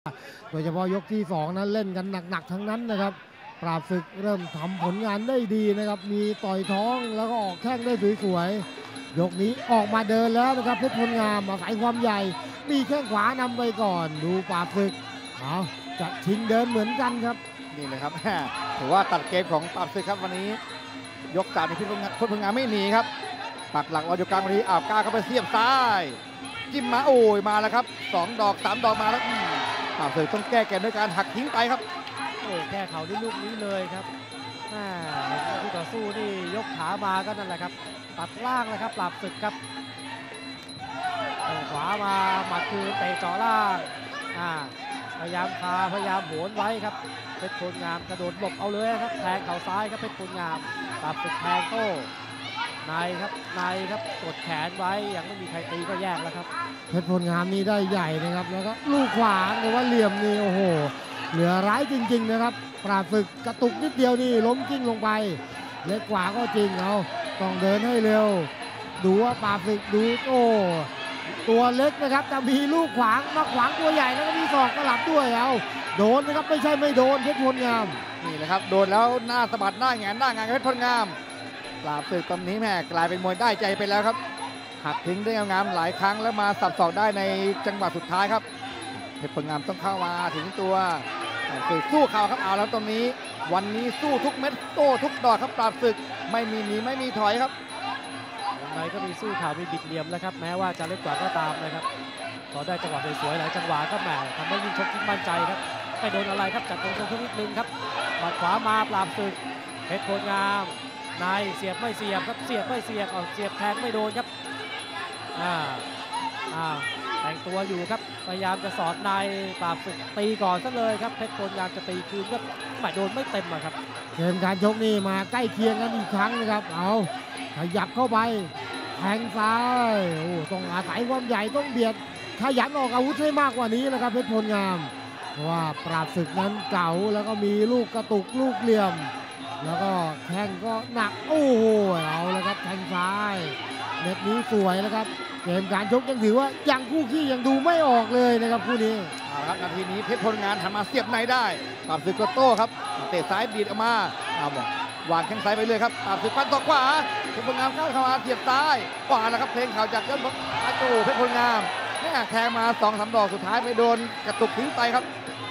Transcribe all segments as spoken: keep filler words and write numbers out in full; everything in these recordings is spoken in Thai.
โดยเฉพาะยกที่สองนั้นเล่นกันหนักๆทั้งนั้นนะครับปราบศึกเริ่มทำผลงานได้ดีนะครับมีต่อยท้องแล้วก็ออกแข้งได้สวยๆยกนี้ออกมาเดินแล้วนะครับเพชรพลงามอาศัยความใหญ่มีแข้งขวานำไปก่อนดูปราบศึกเอาจะชิงเดินเหมือนกันครับนี่เลยครับถือว่าตัดเกมของปราบศึกครับวันนี้ยกสามในเพชรพลงามไม่หนีครับปักหลักรออยู่กลางวันนี้อ้าวก้าเข้าไปเสียบซ้ายจิ้มมาโอ้ยมาแล้วครับสองดอกสามดอกมาแล้วปราบศึกต้องแก้เกมด้วยการหักทิ้งไปครับโอ้แก้เข่าด้วยลูกนี้เลยครับผู้ต่อสู้นี่ยกขามาก็นั่นแหละครับตัดล่างนะครับปราบศึกครับเตะขวามาหมัดคือเตะเจาะล่างอ่าพยายามคาพยายามโหนไว้ครับเพชรพลงามกระโดดหลบเอาเลยครับแทงเข่าซ้ายครับเพชรพลงามปราบศึกแทงโต้ในครับในครับกดแขนไว้ยังไม่มีใครตีก็แยกแล้วครับเพชรพลงามนี่ได้ใหญ่นะครับแล้วก็ลูกขวาหรือว่าเหลี่ยมนี่โอ้โหเหลือร้ายจริงๆนะครับปราบศึกกระตุกนิดเดียวนี่ล้มกิ้งลงไปเล็กกว่าก็จริงเอาต้องเดินให้เร็วดูว่าปราบศึกดูโอ้ตัวเล็กนะครับแต่มีลูกขวางมาขวางตัวใหญ่แล้วก็มีศอกกระหลับด้วยเอาโดนนะครับไม่ใช่ไม่โดนเพชรพลงามนี่แหละครับโดนแล้วหน้าสะบัดหน้าแงนหน้างานเพชรพลงามปราบศึกตอนนี้แม่กลายเป็นมวยได้ใจไปแล้วครับหักทิ้งได้งามหลายครั้งแล้วมาสับศอกได้ในจังหวะสุดท้ายครับเพชรพลงามต้องเข้ามาถึงตัวศึกสู้เข่าครับเอาแล้วตรงนี้วันนี้สู้ทุกเม็ดโต้ทุกดอกครับปราบศึกไม่มีหนีไม่มีถอยครับยังไงก็มีสู้เข่ามีบิดเหลี่ยมแล้วครับแม้ว่าจะเล็กกว่าก็ตามนะครับพอได้จังหวะสวยๆหลายจังหวะก็แหมทำให้ยิ่งชกยิ่งมั่นใจครับไม่โดนอะไรครับจัดตรงๆนิดนึงครับหมัดขวามาปราบศึกเพชรพลงามนายเสียบไม่เสียบครับเสียบไม่เสียบออกเสียบแทงไม่โดนครับอ่าอ่าแต่งตัวอยู่ครับพยายามจะสอดในปราบศึกตีก่อนซะเลยครับเพชรพลอยากจะตีคืนก็ไม่โดนไม่เต็มอะครับเกมการชกนี่มาใกล้เคียงกันอีกครั้งนะครับเอาขยับเข้าไปแทงซ้ายโอ้ต้องอาศัยความใหญ่ต้องเบียดขยันออกอาวุธให้มากกว่านี้นะครับเพชรพลงามเพราะว่าปราบศึกนั้นเก่าแล้วก็มีลูกกระตุกลูกเหลี่ยมแล้วก็แข้งก็หนักโอ้โหเอาแล้วครับแทงซ้ายเม็ดนี้สวยแล้วครับเกมการชกยังถือว่ายังคู่ขี้ยังดูไม่ออกเลยนะครับคู่นี้เอาครับนาทีนี้เพชรพลงามทำมาเสียบในได้ปราบศึกก็โต้ครับเตะซ้ายบีดออกมาเอาบอกวางแข้งซ้ายไปเลยครับปราบศึกฟันต่อขวาเพชรพลงามเข้ามาเสียบซ้ายขวาแล้วครับเพลงเข่าจากยอดบกอาโต้เพชรพลงามเนี่ยแทงมาสองสามดอกสุดท้ายไม่โดนกระตุกทิ้งไปครับ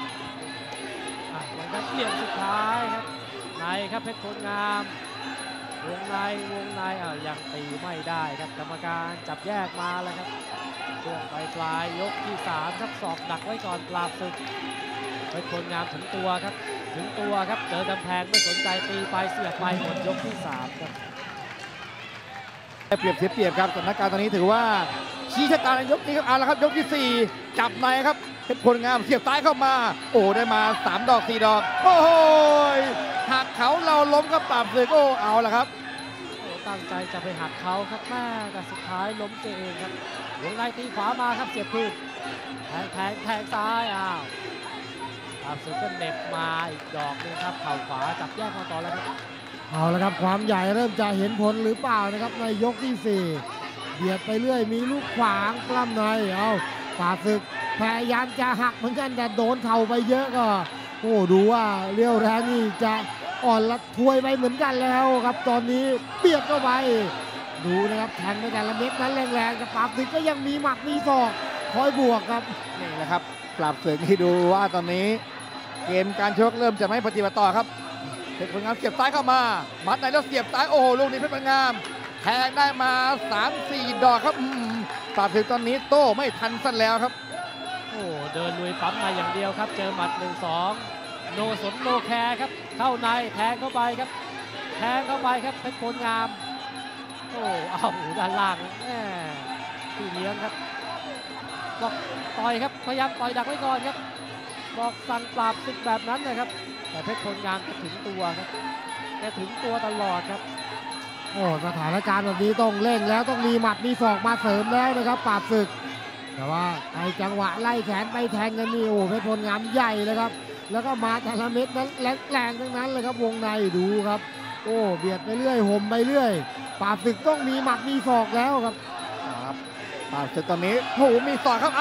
อย่างนั้นเหลี่ยมสุดท้ายครับในครับเพชรพลงามวงในวงในอ่ายังตีไม่ได้ครับกรรมการจับแยกมาแล้วครับช่วงปลายปลายยกที่สามครับศอกดักไว้ก่อนปราบศึกเพชรพลงามถึงตัวครับถึงตัวครับเจอกำแพงไม่สนใจตีไปเสียบไปหมดยกที่สามครับเปรียบเสียเปรียบครับสถานการณ์ตอนนี้ถือว่าชี้ชะตาในยกนี้ครับเอาละครับยกที่สี่จับในครับเพชรพลงามเสียบซ้ายเข้ามาโอ้ได้มาสามดอกสี่ดอกโอ้โหหักเขาเราล้มก็ปราบศึกโอ้เอาละครับโอ้ตั้งใจจะไปหักเขาครับแม่แต่สุดท้ายล้มเองครับวงในตีขวามาครับเสียบคืนแทงแทงแทงซ้ายอ้าวปราบศึกก็เน็บมาอีกดอกนึงครับเข่าขวาจับแยกมาต่อแล้วครับเอาละครับความใหญ่เริ่มจะเห็นผลหรือเปล่านะครับในยกที่สี่เบียดไปเรื่อยมีลูกขวางกล้ำในเอาปราบศึกพยายามจะหักเหมือนกันแต่โดนเข่าไปเยอะก็โอ้ดูว่าเลี้ยวแรงนี่จะอ่อนละทวยไปเหมือนกันแล้วครับตอนนี้เบียดเข้าไปดูนะครับแทงไปแต่ละเม็ดนั้นแรงๆแต่ปราบศึกก็ยังมีหมัดมีศอกคอยบวกครับนี่แหละครับปราบศึกที่ดูว่าตอนนี้เกมการชกเริ่มจะไม่ปฏิบัติต่อครับเพชรพลงามเสียบซ้ายเข้ามามัดในแล้วเสียบซ้ายโอ้โหลูกนี้เพชรพลงามแทงได้มา สามสี่ ดอกครับปราบศึกตอนนี้โต้ไม่ทันสั้นแล้วครับโอ้เดินลุยปั๊มมาอย่างเดียวครับเจอหมัดหนึ่งสองโนสนโนแคร์ครับเข้าในแทงเข้าไปครับแทงเข้าไปครับเพชรพลงามโอ้เอาด้านล่างแหมพี่เลี้ยงครับบอกต่อยครับพยายามต่อยดักไว้ก่อนครับบอกสั่งปราบศึกแบบนั้นนะครับแต่เพชรพลงามก็ถึงตัวครับแกถึงตัวตลอดครับโอ้สถานการณ์แบบนี้ต้องเล่นแล้วต้องมีหมัดมีศอกมาเสริมแล้วนะครับปราบศึกแต่ว่าในจังหวะไล่แขนไปแทงกันนี่โอ้เพชรพลงามใหญ่เลยครับแล้วก็มาแต่ละเม็ดนั้นแรงๆทั้งนั้นเลยครับวงในดูครับโอ้เบียดไปเรื่อยห่มไปเรื่อยปราบศึกต้องมีหมัดมีศอกแล้วครับครับปราบศึกตอนนี้โอ้มีศอกครับเอ้า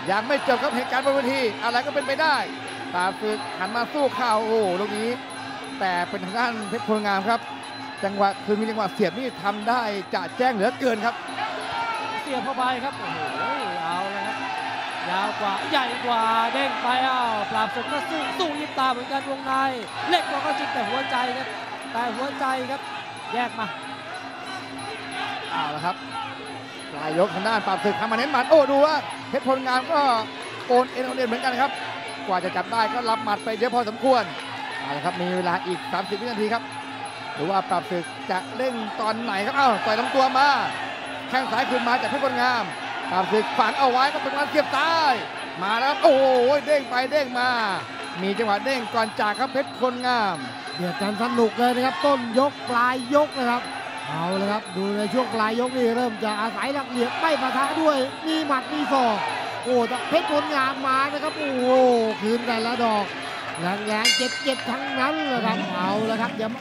ยังไม่จบครับเหตุการณ์บนเวทีอะไรก็เป็นไปได้ปราบศึกหันมาสู้เข่าโอ้ลูกนี้แต่เป็นทางด้านเพชรโพธิ์งามครับจังหวะคือมีจังหวะเสียบนี่ทำได้จะแจ้งเหลือเกินครับเสียบเข้าไปครับโอ้โหเอาเลยครับยาวกว่าใหญ่กว่าเด้งไปอ้าวปราบศึกก็สู้สู้ยิบตาเหมือนกันวงในเล็กกว่าก็จริงแต่หัวใจครับแต่หัวใจครับแยกมาเอาละครับปลายยกทางด้านปราบศึกทำมาเน้นหมัดโอ้ดูว่าเพชรโพธิ์งามก็โอนเอ็นโอนเอ็นเหมือนกันครับกว่าจะจับได้ก็รับหมัดไปเยอะพอสมควรเอาละครับมีเวลาอีกสามสิบวินาทีครับหรือว่าปราบศึกจะเด้งตอนไหนครับเอ้าต่อยลำตัวมาแข้งซ้ายคืนมาจากเพชรโพธิ์งามปราบศึกฝังเอาไว้ก็เป็นการเสียบซ้ายมาแล้วครับโอ้โหเด้งไปเด้งมามีจังหวะเด้งก่อนจากครับเพชรโพธิ์งามเดือดกันสนุกเลยนะครับต้นยกปลายยกนะครับเอาเลยครับดูในช่วงปลายยกนี่เริ่มจะอาศัยหลักเหลี่ยมไม่ปะทะด้วยมีหมัดมีศอกโอ้แต่เพชรผลงามมานะครับโอ้โหคืนแต่ละดอกแรงๆเจ็บๆทั้งนั้นเลยครับเอาเลยครับเดี๋ยว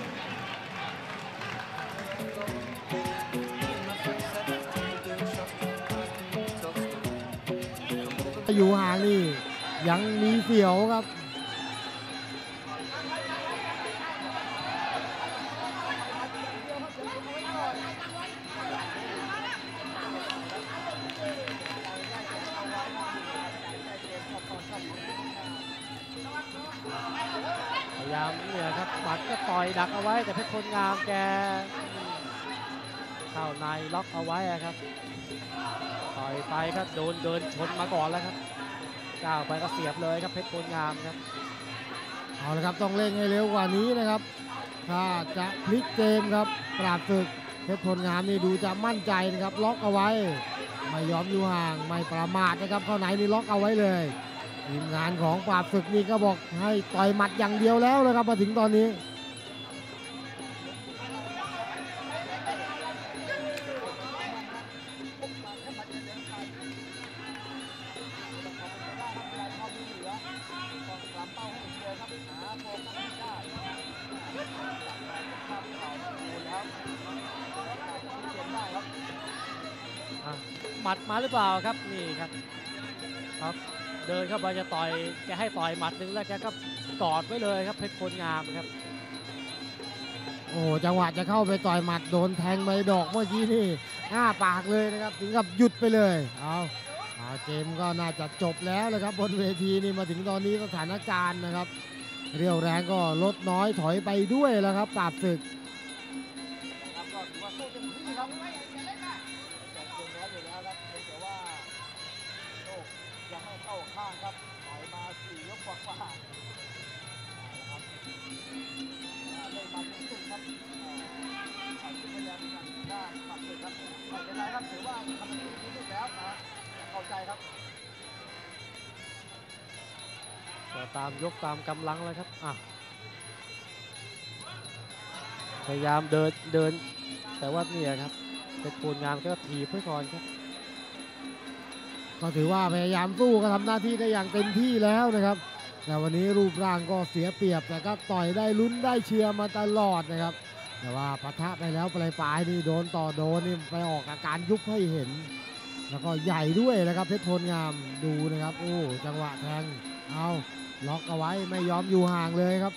อยู่ห่างนี่ยังมีเสียวครับพยายามเนี่ยครับหมัดก็ต่อยดักเอาไว้แต่เพชรโพธิ์งามแกเข้าในล็อกเอาไว้ครับต่อยไปครับโดนเดินชนมาก่อนแล้วครับก้าวไปก็เสียบเลยครับเพชรโพธิ์งามครับเอาละครับต้องเร่งให้เร็วกว่านี้นะครับถ้าจะพลิกเกมครับปราบศึกเพชรโพธิ์งามนี่ดูจะมั่นใจนะครับล็อกเอาไว้ไม่ยอมอยู่ห่างไม่ประมาทนะครับเข้าไหนนี่ล็อกเอาไว้เลยทีมงานของปราบศึกนี่ก็บอกให้ต่อยหมัดอย่างเดียวแล้วนะครับมาถึงตอนนี้หมัดมาหรือเปล่าครับนี่ครับครับเดินเข้าไปจะต่อยแกให้ต่อยหมัดหนึ่งแล้วแกก็กอดไว้เลยครับเพชรโพธิ์งามครับโอ้จังหวะจะเข้าไปต่อยหมัดโดนแทงใบดอกเมื่อกี้นี่อ้าปากเลยนะครับถึงกับหยุดไปเลยเอาเอาเกมก็น่าจะจบแล้วนะครับบนเวทีนี่มาถึงตอนนี้สถานการณ์นะครับเรี่ยวแรงก็ลดน้อยถอยไปด้วยแล้วครับปราบศึกก็ตามยกตามกำลังแล้วครับอ่ะพยายามเดินเดินแต่ว่านี่ครับเพชรโพธิ์งามก็ถีบไว้ก่อนครับก็ถือว่าพยายามสู้ก็ทำหน้าที่ได้อย่างเต็มที่แล้วนะครับแต่วันนี้รูปร่างก็เสียเปรียบแต่ก็ต่อยได้ลุ้นได้เชียร์มาตลอดนะครับแต่ว่าปะทะไปแล้วปลายปลายนี่โดนต่อโดนนี่ไปออกอาการยุบให้เห็นแล้วก็ใหญ่ด้วยนะครับเพชรโพธิ์งามดูนะครับโอ้จังหวะแทงเอาล็อกเอาไว้ไม่ยอมอยู่ห่างเลยครับ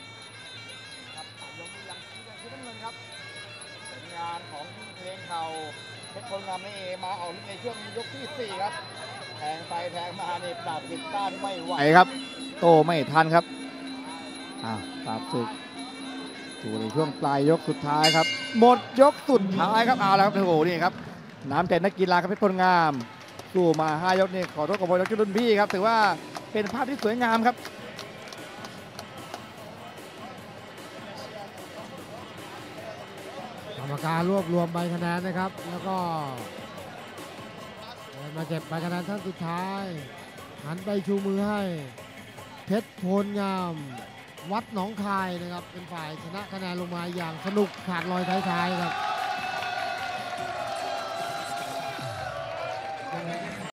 งานของเพลงเข่าเพชรโพธิ์งามนี่มาออกในช่วงยกที่สี่ครับแทงไปแทงมาเนี่ยปราบศึกต้านไม่ไหวครับโตไม่ทันครับอ้าวปราบศึกถูในช่วงปลายยกสุดท้ายครับหมดยกสุดท้ายครับเอาแล้วครับโอ้โหนี่ครับน้ำใจนักกีฬาครับเพชรโพธิ์งามสู้มาห้ายกนี่ขอโทษกับมวยรุ่นพี่ครับถือว่าเป็นภาพที่สวยงามครับกรรมการรวบรวมใบคะแนนนะครับแล้วก็มาเก็บใบคะแนนท่านสุดท้ายหันไปชูมือให้เพชรโพธิ์งามวัดหนองคายนะครับเป็นฝ่ายชนะคะแนนลงมาอย่างสนุกขาดลอยท้ายๆครับ